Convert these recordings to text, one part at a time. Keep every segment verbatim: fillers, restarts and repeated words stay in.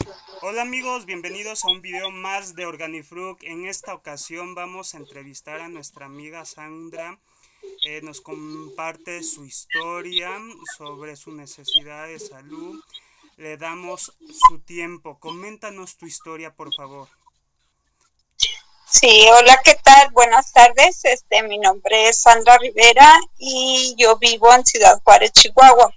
Hola amigos, bienvenidos a un video más de Organifrug. En esta ocasión vamos a entrevistar a nuestra amiga Sandra. Eh, nos comparte su historia sobre su necesidad de salud. Le damos su tiempo. Coméntanos tu historia, por favor. Sí, hola, ¿qué tal? Buenas tardes. Este, mi nombre es Sandra Rivera y yo vivo en Ciudad Juárez, Chihuahua.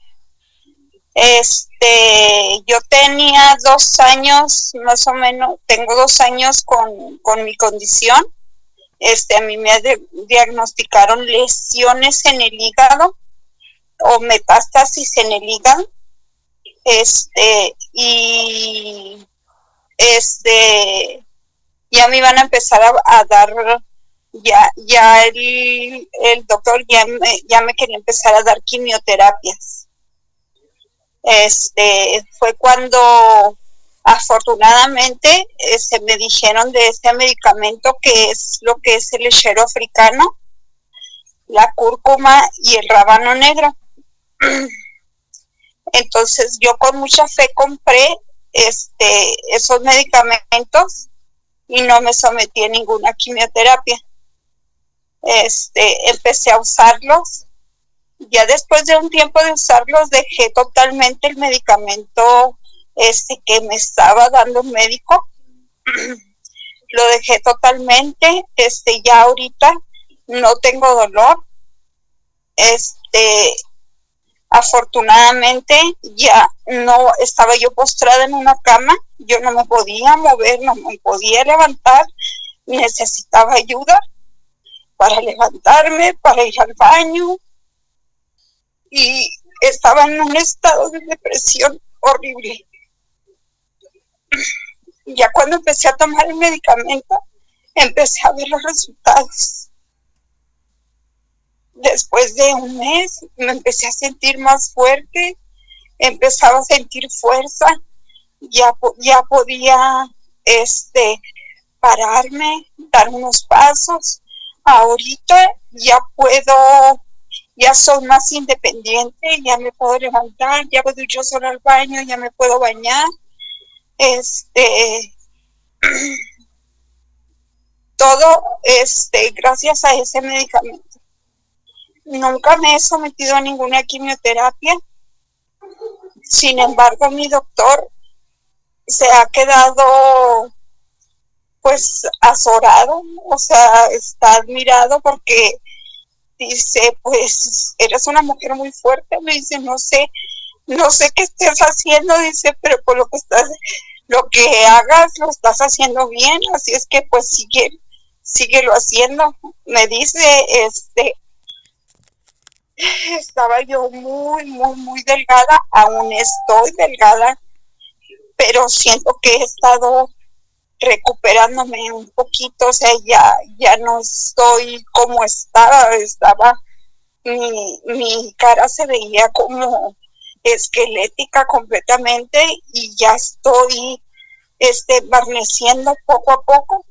Este, yo tenía dos años, más o menos, tengo dos años con, con mi condición. Este, a mí me de, diagnosticaron lesiones en el hígado o metástasis en el hígado. Este, y este, ya me iban a empezar a, a dar, ya, ya el, el doctor ya me, ya me quería empezar a dar quimioterapias. Este, fue cuando afortunadamente este, me dijeron de este medicamento que es lo que es el lechero africano, la cúrcuma y el rábano negro. Entonces yo con mucha fe compré este, esos medicamentos y no me sometí a ninguna quimioterapia. Este, empecé a usarlos. Ya después de un tiempo de usarlos, dejé totalmente el medicamento este, que me estaba dando un médico. Lo dejé totalmente. Este, ya ahorita no tengo dolor. Este, afortunadamente ya no estaba yo postrada en una cama. Yo no me podía mover, no me podía levantar. Necesitaba ayuda para levantarme, para ir al baño, y estaba en un estado de depresión horrible. Ya cuando empecé a tomar el medicamento, empecé a ver los resultados. Después de un mes, me empecé a sentir más fuerte, empezaba a sentir fuerza, ya, ya podía este, pararme, dar unos pasos. Ahorita ya puedo, ya soy más independiente, ya me puedo levantar, ya puedo ir yo sola al baño, ya me puedo bañar. Este, todo este, gracias a ese medicamento. Nunca me he sometido a ninguna quimioterapia. Sin embargo, mi doctor se ha quedado pues azorado, o sea, está admirado porque dice, pues eres una mujer muy fuerte. Me dice, no sé, no sé qué estés haciendo, dice, pero por lo que estás, lo que hagas lo estás haciendo bien, así es que pues sigue, síguelo haciendo. Me dice, este, estaba yo muy, muy, muy delgada, aún estoy delgada, pero siento que he estado recuperándome un poquito, o sea, ya, ya no estoy como estaba, estaba, mi, mi cara se veía como esquelética completamente y ya estoy este, barneciendo poco a poco.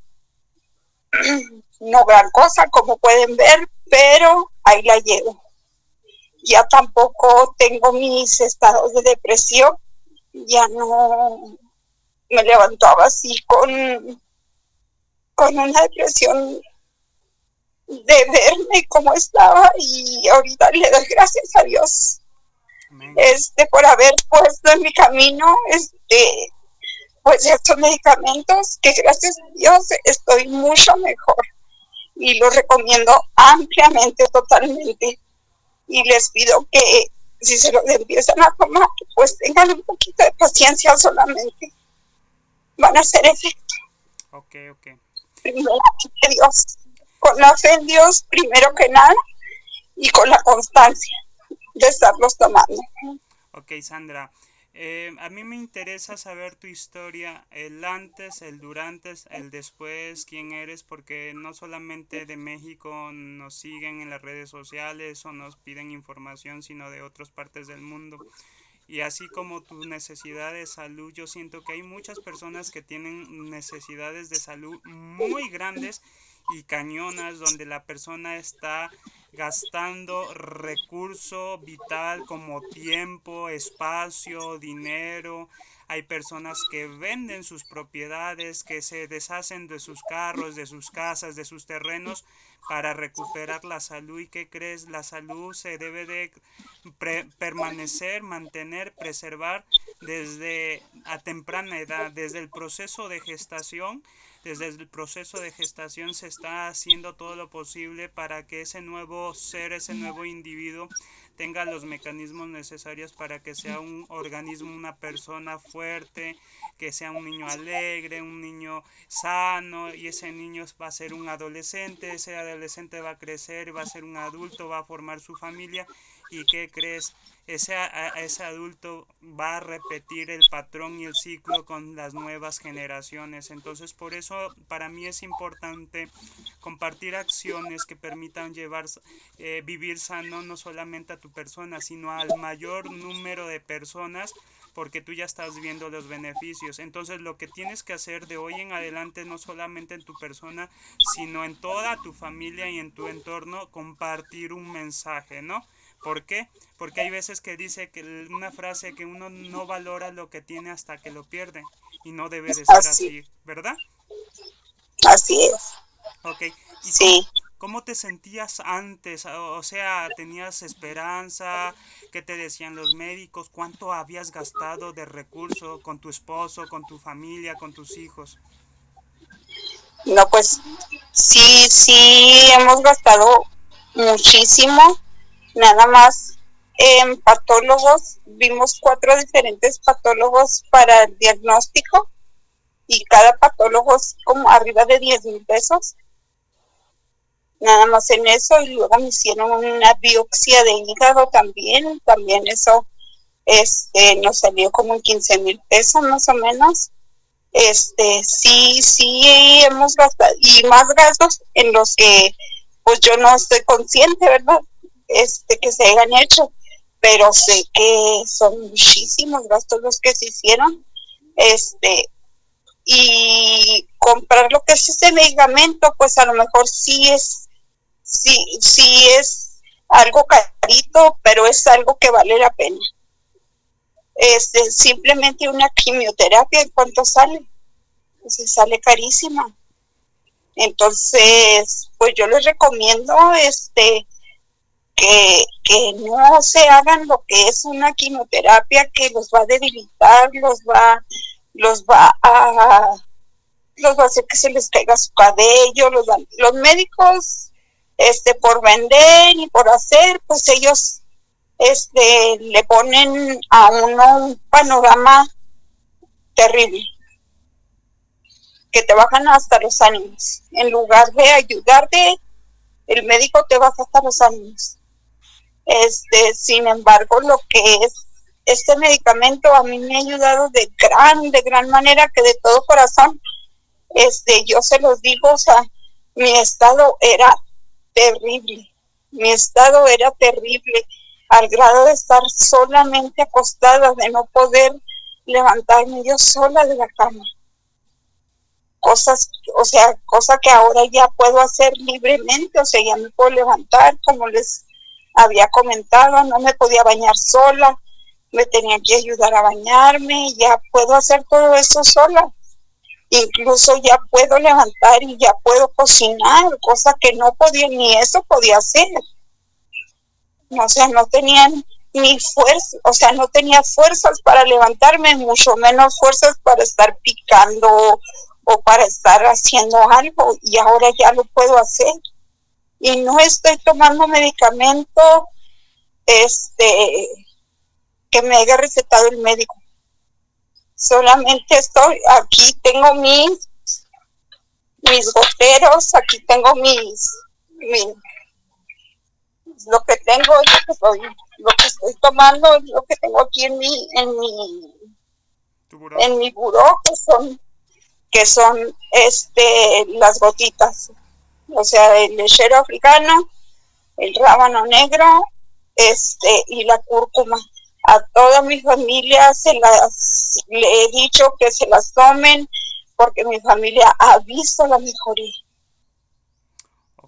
No gran cosa, como pueden ver, pero ahí la llevo. Ya tampoco tengo mis estados de depresión, ya no me levantaba así con, con una depresión de verme como estaba, y ahorita le doy gracias a Dios Amén. este por haber puesto en mi camino este pues estos medicamentos, que gracias a Dios estoy mucho mejor y los recomiendo ampliamente, totalmente, y les pido que si se los empiezan a tomar, pues tengan un poquito de paciencia solamente, van a hacer efecto. Ok, ok. Primero que Dios, con la fe en Dios primero que nada, y con la constancia de estarlos tomando. Ok, Sandra. Eh, a mí me interesa saber tu historia, el antes, el durante, el después, quién eres, porque no solamente de México nos siguen en las redes sociales o nos piden información, sino de otras partes del mundo. Y así como tu necesidad de salud, yo siento que hay muchas personas que tienen necesidades de salud muy grandes y cañonas donde la persona está gastando recurso vital como tiempo, espacio, dinero. Hay personas que venden sus propiedades, que se deshacen de sus carros, de sus casas, de sus terrenos para recuperar la salud. ¿Y qué crees? La salud se debe de permanecer, mantener, preservar desde a temprana edad, desde el proceso de gestación. Desde el proceso de gestación se está haciendo todo lo posible para que ese nuevo ser, ese nuevo individuo tenga los mecanismos necesarios para que sea un organismo, una persona fuerte, que sea un niño alegre, un niño sano, y ese niño va a ser un adolescente, ese adolescente va a crecer, va a ser un adulto, va a formar su familia. ¿Y qué crees? Ese, a, ese adulto va a repetir el patrón y el ciclo con las nuevas generaciones. Entonces, por eso para mí es importante compartir acciones que permitan llevar, eh, vivir sano no solamente a tu persona, sino al mayor número de personas, porque tú ya estás viendo los beneficios. Entonces, lo que tienes que hacer de hoy en adelante, no solamente en tu persona, sino en toda tu familia y en tu entorno, compartir un mensaje, ¿no? ¿Por qué? Porque hay veces que dice que una frase que uno no valora lo que tiene hasta que lo pierde, y no debe de ser así, así ¿verdad? Así es. Ok. ¿Y sí. cómo, cómo te sentías antes? O sea, ¿tenías esperanza? ¿Qué te decían los médicos? ¿Cuánto habías gastado de recursos con tu esposo, con tu familia, con tus hijos? No, pues sí, sí, hemos gastado muchísimo. Nada más en eh, patólogos, vimos cuatro diferentes patólogos para el diagnóstico y cada patólogo es como arriba de diez mil pesos. Nada más en eso, y luego me hicieron una biopsia de hígado también, también eso este, nos salió como en quince mil pesos más o menos. Este, sí, sí hemos gastado, y más gastos en los que pues yo no estoy consciente, ¿verdad? Este, que se hayan hecho, pero sé que son muchísimos gastos los que se hicieron, este, y comprar lo que es ese medicamento, pues a lo mejor sí es, sí, sí es algo carito, pero es algo que vale la pena. Este, simplemente una quimioterapia, ¿en cuánto sale? Pues sale carísima. Entonces, pues yo les recomiendo, este, Que, que no se hagan lo que es una quimioterapia que los va a debilitar, los va, los va a, los va a hacer que se les caiga su cabello, los, van, los médicos, este, por vender y por hacer, pues ellos, este, le ponen a uno un panorama terrible, que te bajan hasta los ánimos, en lugar de ayudarte, el médico te baja hasta los ánimos. Este, sin embargo, lo que es este medicamento a mí me ha ayudado de gran, de gran manera, que de todo corazón, este, yo se los digo, o sea, mi estado era terrible, mi estado era terrible, al grado de estar solamente acostada, de no poder levantarme yo sola de la cama. Cosas, o sea, cosa que ahora ya puedo hacer libremente, o sea, ya me puedo levantar, como les había comentado, no me podía bañar sola, me tenían que ayudar a bañarme, ya puedo hacer todo eso sola, incluso ya puedo levantar y ya puedo cocinar, cosa que no podía, ni eso podía hacer, o sea, no tenían ni fuerza, o sea, no tenía fuerzas para levantarme, mucho menos fuerzas para estar picando o para estar haciendo algo, y ahora ya lo puedo hacer. Y no estoy tomando medicamento este que me haya recetado el médico. Solamente estoy, aquí tengo mis mis goteros, aquí tengo mis, mis lo que tengo es lo que estoy, lo que estoy tomando es lo que tengo aquí en mi, en mi en mi buró, que son que son este las gotitas. O sea, el lechero africano, el rábano negro, este, y la cúrcuma. A toda mi familia se las, le he dicho que se las tomen, porque mi familia ha visto la mejoría.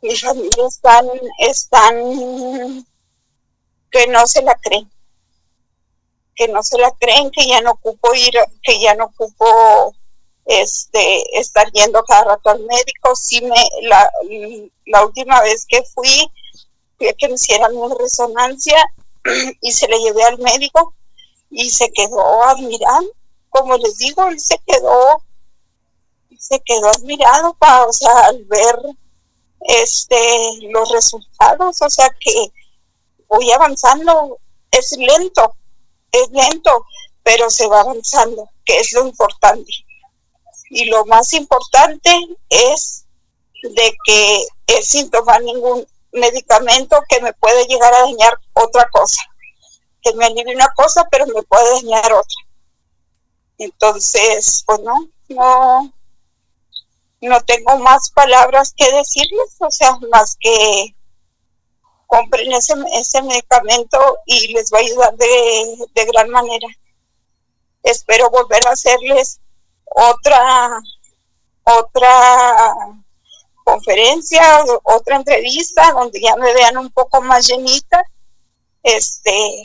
Mi familia están, están que no se la creen, que no se la creen, que ya no ocupo ir, que ya no ocupo este estar yendo cada rato al médico. Sí me, la, la última vez que fui, fui a que me hicieran una resonancia y se le llevé al médico y se quedó admirado, como les digo, él se quedó, se quedó admirado, pa, o sea, al ver este los resultados, o sea que voy avanzando, es lento, es lento, pero se va avanzando, que es lo importante. Y lo más importante es de que es sin tomar ningún medicamento que me puede llegar a dañar otra cosa, que me alivie una cosa, pero me puede dañar otra. Entonces, pues no, no, no tengo más palabras que decirles, o sea, más que compren ese, ese medicamento y les va a ayudar de, de gran manera. Espero volver a hacerles otra, otra conferencia, otra entrevista, donde ya me vean un poco más llenita, este,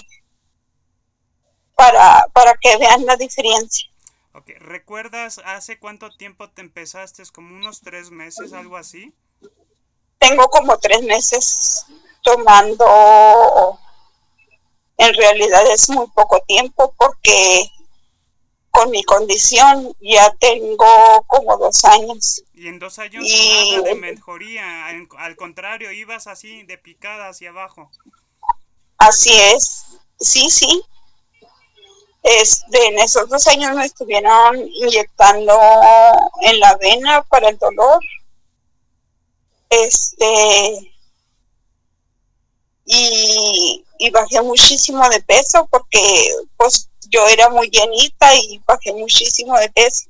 para, para que vean la diferencia. Ok, ¿recuerdas hace cuánto tiempo te empezaste? ¿Como unos tres meses, algo así? Tengo como tres meses tomando, en realidad es muy poco tiempo porque con mi condición ya tengo como dos años. Y en dos años y, nada de mejoría, al contrario, ibas así de picada hacia abajo. Así es, sí, sí. Este, en esos dos años me estuvieron inyectando en la vena para el dolor. Este, y, y bajé muchísimo de peso porque pues yo era muy llenita y bajé muchísimo de peso.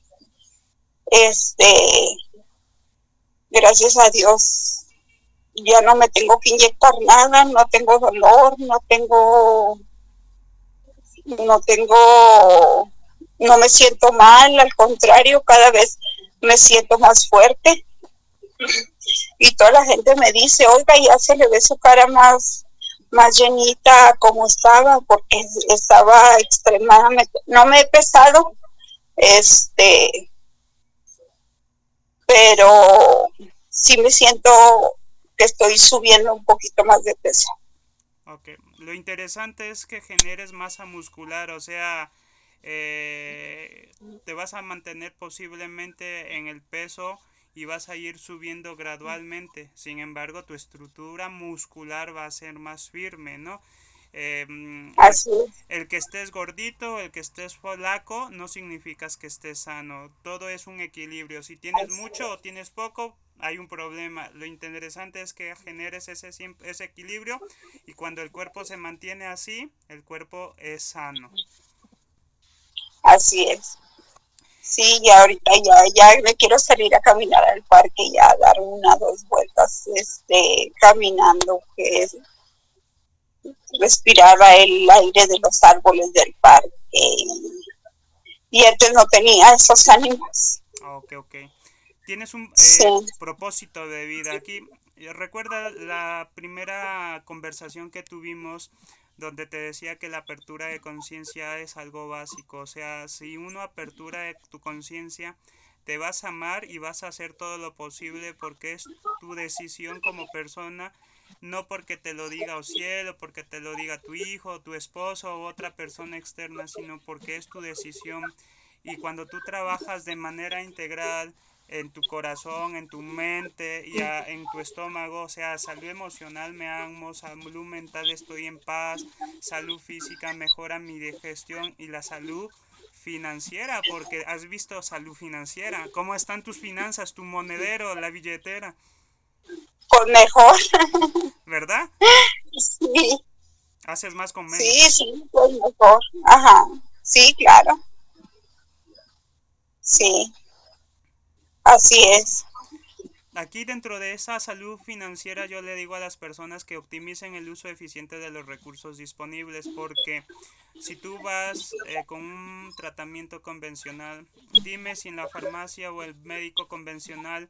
Este, gracias a Dios ya no me tengo que inyectar nada, no tengo dolor, no tengo no tengo, no me siento mal, al contrario, cada vez me siento más fuerte. Y toda la gente me dice, oiga, ya se le ve su cara más, más llenita como estaba, porque estaba extremadamente, no me he pesado, este, pero sí me siento que estoy subiendo un poquito más de peso. Ok, lo interesante es que generes masa muscular, o sea, eh, te vas a mantener posiblemente en el peso y vas a ir subiendo gradualmente. Sin embargo, tu estructura muscular va a ser más firme, ¿no? Eh, el, el que estés gordito, el que estés flaco, no significa que estés sano. Todo es un equilibrio. Si tienes mucho o tienes poco, hay un problema. Lo interesante es que generes ese, ese equilibrio y cuando el cuerpo se mantiene así, el cuerpo es sano. Así es. Sí, ya ahorita ya, ya me quiero salir a caminar al parque, ya dar una, dos vueltas, este, caminando, que es respiraba el aire de los árboles del parque y, y antes no tenía esos ánimos. Ok, ok. Tienes un eh, sí. propósito de vida. Aquí, recuerda la primera conversación que tuvimos donde te decía que la apertura de conciencia es algo básico. O sea, si uno apertura tu conciencia, te vas a amar y vas a hacer todo lo posible porque es tu decisión como persona, no porque te lo diga o cielo, porque te lo diga tu hijo, tu esposo u otra persona externa, sino porque es tu decisión. Y cuando tú trabajas de manera integral en tu corazón, en tu mente y a, en tu estómago, o sea, salud emocional me amo, salud mental estoy en paz, salud física mejora mi digestión y la salud financiera, porque has visto salud financiera, ¿cómo están tus finanzas, tu monedero, la billetera? Pues mejor. ¿Verdad? Sí. Haces más con menos. Sí, sí, pues mejor. Ajá. Sí, claro. Sí. Así es. Aquí dentro de esa salud financiera yo le digo a las personas que optimicen el uso eficiente de los recursos disponibles, porque si tú vas eh, con un tratamiento convencional, dime si en la farmacia o el médico convencional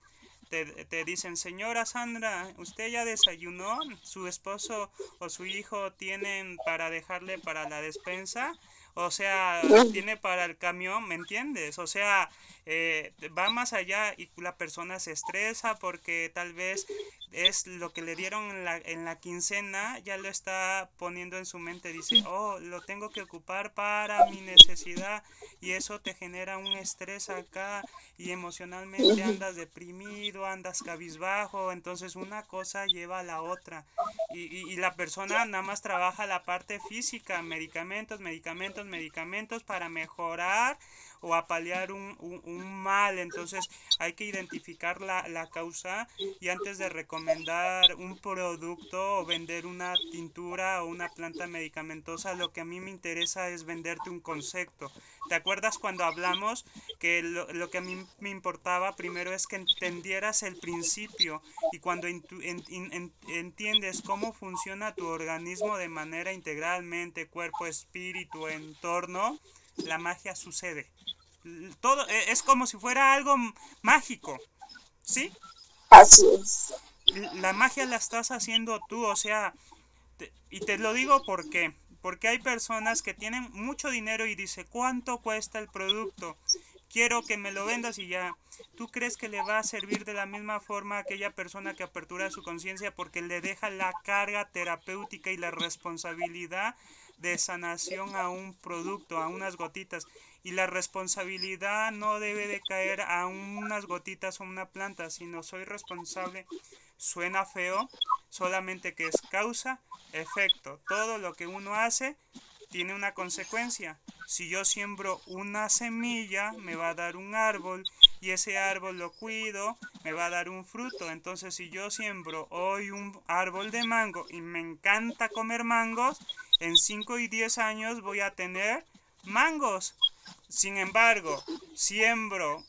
te, te dicen, señora Sandra, ¿usted ya desayunó? ¿Su esposo o su hijo tienen para dejarle para la despensa? O sea, tiene para el camión, ¿me entiendes? O sea, eh, va más allá y la persona se estresa porque tal vez es lo que le dieron en la, en la quincena, ya lo está poniendo en su mente, dice, oh, lo tengo que ocupar para mi necesidad y eso te genera un estrés acá y emocionalmente andas deprimido, andas cabizbajo, entonces una cosa lleva a la otra y, y, y la persona nada más trabaja la parte física, medicamentos, medicamentos, medicamentos para mejorar o a paliar un, un, un mal. Entonces hay que identificar la, la causa y antes de recomendar un producto o vender una tintura o una planta medicamentosa, lo que a mí me interesa es venderte un concepto. ¿Te acuerdas cuando hablamos que lo, lo que a mí me importaba primero es que entendieras el principio y cuando en, en, en, entiendes cómo funciona tu organismo de manera integralmente, cuerpo, espíritu, entorno, la magia sucede. Todo es como si fuera algo mágico, ¿sí? Así es. La magia la estás haciendo tú, o sea, te, y te lo digo porque, porque hay personas que tienen mucho dinero y dice, ¿cuánto cuesta el producto? Quiero que me lo vendas y ya. ¿Tú crees que le va a servir de la misma forma a aquella persona que apertura su conciencia porque le deja la carga terapéutica y la responsabilidad de sanación a un producto, a unas gotitas? Y la responsabilidad no debe de caer a unas gotitas o una planta, sino soy responsable. Suena feo, solamente que es causa, efecto. Todo lo que uno hace tiene una consecuencia. Si yo siembro una semilla, me va a dar un árbol y ese árbol lo cuido, me va a dar un fruto. Entonces, si yo siembro hoy un árbol de mango y me encanta comer mangos, en cinco y diez años voy a tener mangos. Sin embargo, siembro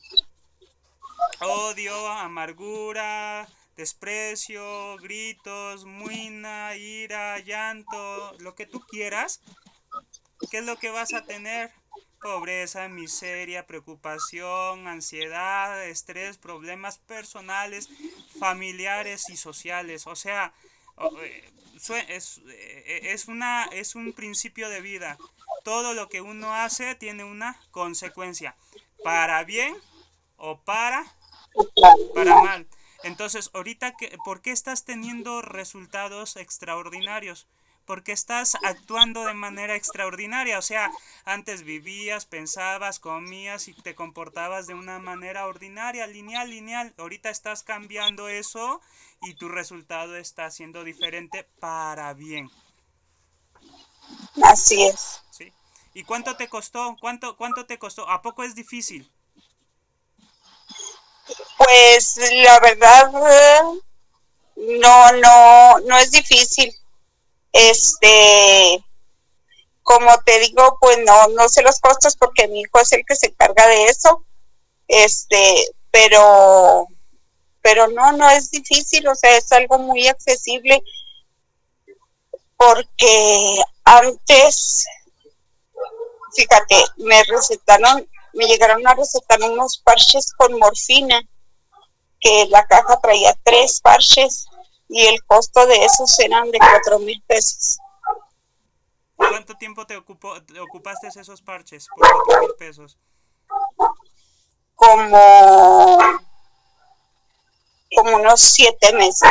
odio, amargura, desprecio, gritos, muina, ira, llanto, lo que tú quieras. ¿Qué es lo que vas a tener? Pobreza, miseria, preocupación, ansiedad, estrés, problemas personales, familiares y sociales. O sea, es, es, una, es un principio de vida. Todo lo que uno hace tiene una consecuencia, para bien o para, para mal. Entonces, ahorita, que, ¿por qué estás teniendo resultados extraordinarios? Porque estás actuando de manera extraordinaria. O sea, antes vivías, pensabas, comías y te comportabas de una manera ordinaria, lineal, lineal. Ahorita estás cambiando eso y tu resultado está siendo diferente para bien. Así es. ¿Sí? ¿Y cuánto te costó? ¿Cuánto, cuánto te costó? ¿A poco es difícil? Pues la verdad, no, no, no es difícil. Este, como te digo, pues no, no sé los costos porque mi hijo es el que se encarga de eso. Este, pero, pero no, no es difícil, o sea, es algo muy accesible porque antes, fíjate, me recetaron, me llegaron a recetar unos parches con morfina, que la caja traía tres parches y el costo de esos eran de cuatro mil pesos. ¿Cuánto tiempo te ocupó, te ocupaste esos parches por cuatro mil pesos? Como, como unos siete meses.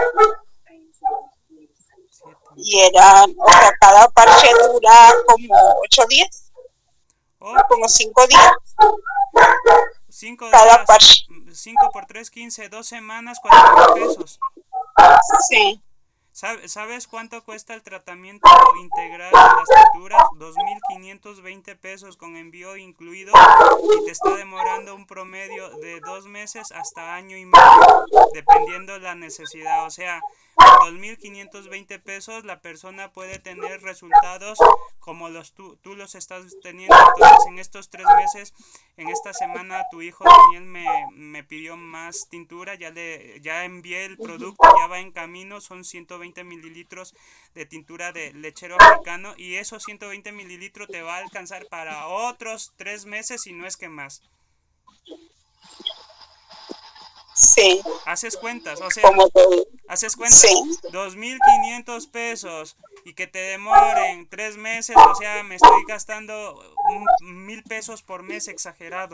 Siete. Y eran, o sea, cada parche dura como ocho días. Oh. Como cinco días. Cinco cada días, parche. cinco por tres, quince, dos semanas, cuatro mil pesos. Sí. ¿Sabes cuánto cuesta el tratamiento integral de las tinturas? dos mil quinientos veinte pesos con envío incluido y te está demorando un promedio de dos meses hasta año y medio, dependiendo la necesidad. O sea, por dos mil quinientos veinte pesos la persona puede tener resultados como los tú, tú los estás teniendo. Entonces, en estos tres meses, en esta semana, tu hijo Daniel me, me pidió más tintura, ya le ya envié el producto, ya va en camino, son ciento veinte mililitros de tintura de lechero africano y esos ciento veinte mililitros te va a alcanzar para otros tres meses y no es que más. Sí, Sí. Haces cuentas, o sea, Como que, haces cuentas, sí. dos mil quinientos pesos y que te demoren tres meses, o sea, me estoy gastando un, mil pesos por mes exagerado,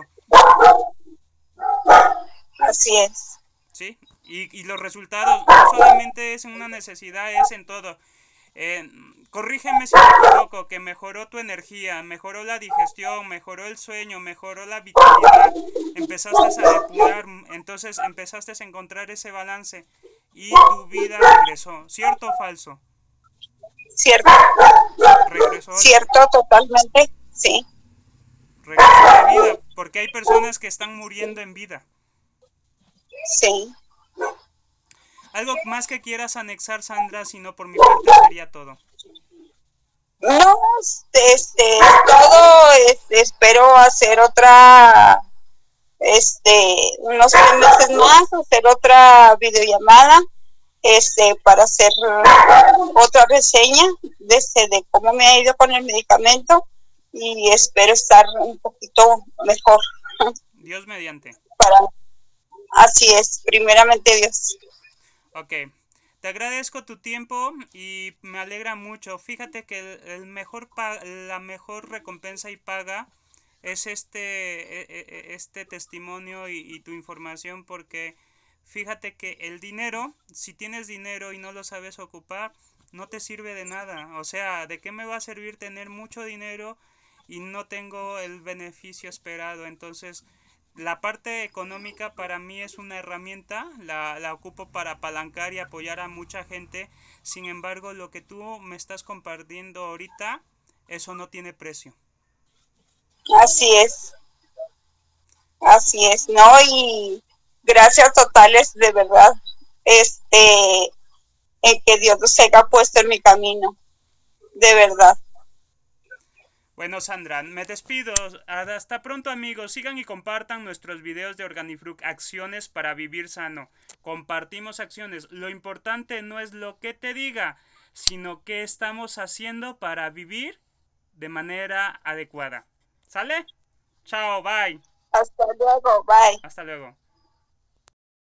Así es. ¿sí? Y, y los resultados no solamente es en una necesidad, es en todo. Eh, corrígeme si me equivoco, que mejoró tu energía, mejoró la digestión, mejoró el sueño, mejoró la vitalidad, empezaste a depurar, entonces empezaste a encontrar ese balance y tu vida regresó, ¿cierto o falso? Cierto. Regresó, Cierto, totalmente. Sí. regresó la vida, porque hay personas que están muriendo en vida. Sí. Algo más que quieras anexar, Sandra, si no por mi parte sería todo. No, este, todo, este, espero hacer otra, este, unos tres meses más, hacer otra videollamada, este, para hacer otra reseña de, este, de cómo me ha ido con el medicamento y espero estar un poquito mejor. Dios mediante. Para, así es, primeramente Dios. Ok. Te agradezco tu tiempo y me alegra mucho. Fíjate que el, el mejor pa la mejor recompensa y paga es este, este testimonio y, y tu información, porque fíjate que el dinero, si tienes dinero y no lo sabes ocupar, no te sirve de nada. O sea, ¿de qué me va a servir tener mucho dinero y no tengo el beneficio esperado? Entonces, la parte económica para mí es una herramienta, la, la ocupo para apalancar y apoyar a mucha gente. Sin embargo, lo que tú me estás compartiendo ahorita, eso no tiene precio. Así es, así es, ¿no? Y gracias totales, de verdad, este, en que Dios nos haya puesto en mi camino, de verdad. Bueno, Sandra, me despido. Hasta pronto, amigos. Sigan y compartan nuestros videos de Organifruc, acciones para vivir sano. Compartimos acciones. Lo importante no es lo que te diga, sino qué estamos haciendo para vivir de manera adecuada. ¿Sale? Chao, bye. Hasta luego, bye. Hasta luego.